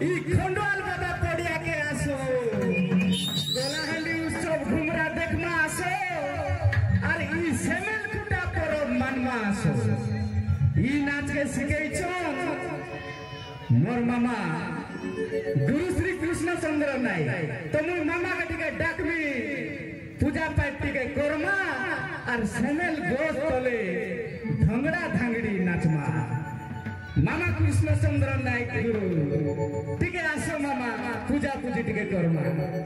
ई खंडवाल बाबा पड़िया के आसो गोलाहांडी उत्सव घुमरा देखमा आसो और ई सेमेल कुटा परब मानमा आसो ई नाच के सिखै छो मोर मामा गुरु श्री कृष्ण चंद्र नाई तो मुई मामा के टिके डाकमी पूजा पाठ टिके करमा और सेमेल गोस तले धंगड़ा धांगड़ी नाचमा मामा कृष्ण चंद्र नायक गुरु टिके आसो मामा पूजा पूजी टिके करमा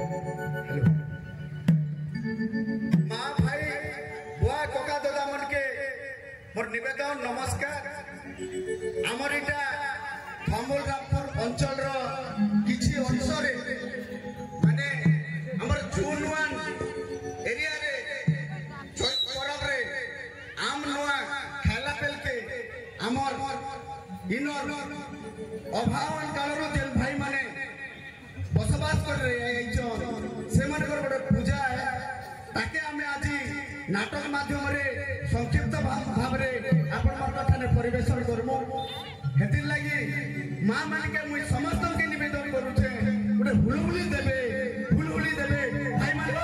माँ भाई बुआ कोका दादा मन के मोर निवेदन नमस्कार आमर इटा थमलरामपुर अंचल रो किछि अंश रे माने हमर जून 1 एरिया रे चैत परब रे आम नुआ खाला पेल के हमर इनर अभावन कालरो जेल भाई माने बसवास कर रहे छन से माने गोटे पूजा है ताके हमें आज नाटक माध्यम रे संक्षिप्त भाव रे आपण मन थाने परिवेशन करमु हेतिर लागि मां मान के मुई समस्त के निवेदन करू छे गोटे हुलहुली देबे भाई माने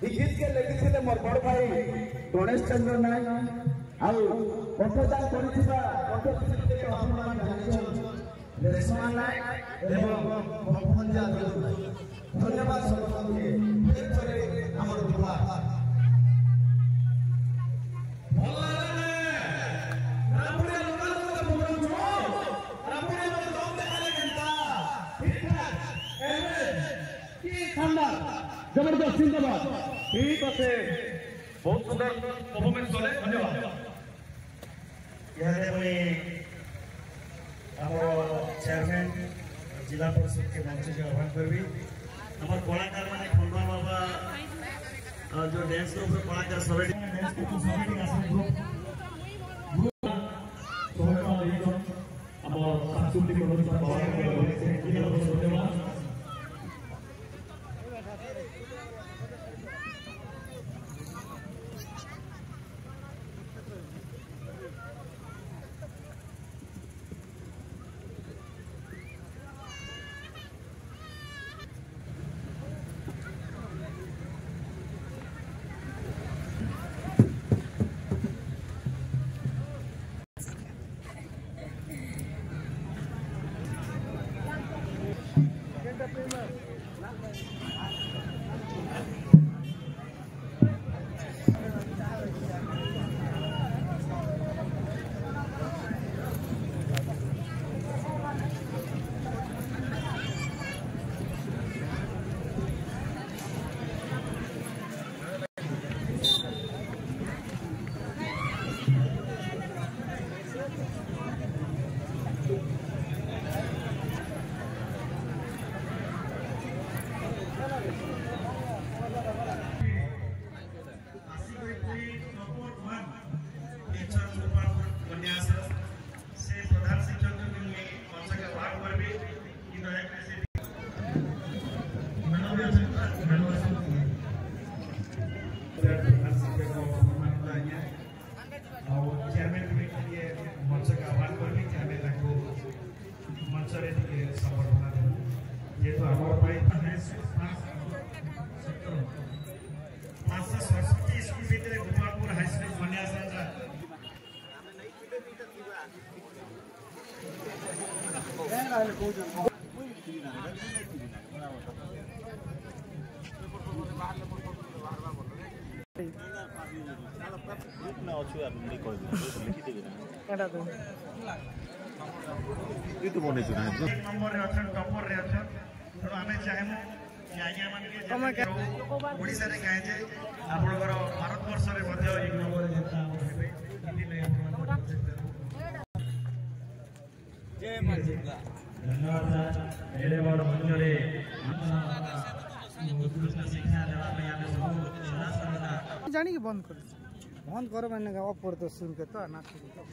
गीत के लिखिले मोर बड़ भाई गणेश चंद्र नायक आउ कंठदान करथिबा कंठशिल्पी अपमान जानिछन रेशमा नायक एवं भगवान जा धन्यवाद सबके एक थरे हमर दुआ जबरदस्त जिंदाबाद ठीक है बहुत सुंदर परफॉर्मेंस चले धन्यवाद यहाँ मुझे आम चेयरमैन जिला परिषद के मंच के आह्वान करी आम कलाकार मैंने खंडवा बाबा जो डांस ग्रुप कलाकार सब ओडिशा रे गाय जे आपनकर भारत वर्ष रे मध्य एक नंबर जेता हेबे इदिले आपन जय मां दुर्गा धन्यवाद एले बड़ मंच रे उत्कृष्ट शिक्षा देवा पे आमे सब सदा सर्वदा जानी के बंद करो मैंने गावा पड़तो सुन के तो ना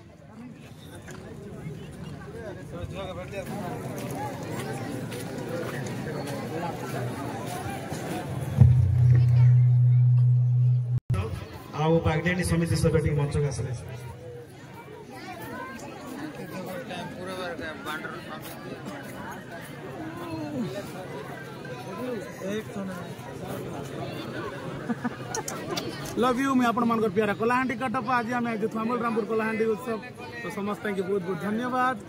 आउ बागडेनी समिति सभ्यटी मंच का आसले लव यू मैं आपण मानकर प्यारा कलाहांडी कटप आज आम अमल रामपुर कलाहांडी उत्सव तो समस्त की बहुत बहुत धन्यवाद।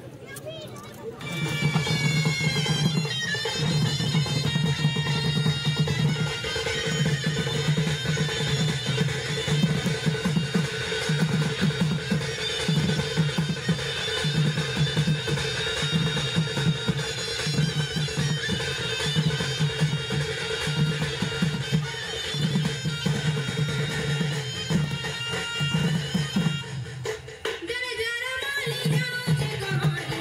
जरा जरा माली जाओ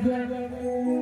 ଆସୁଛେ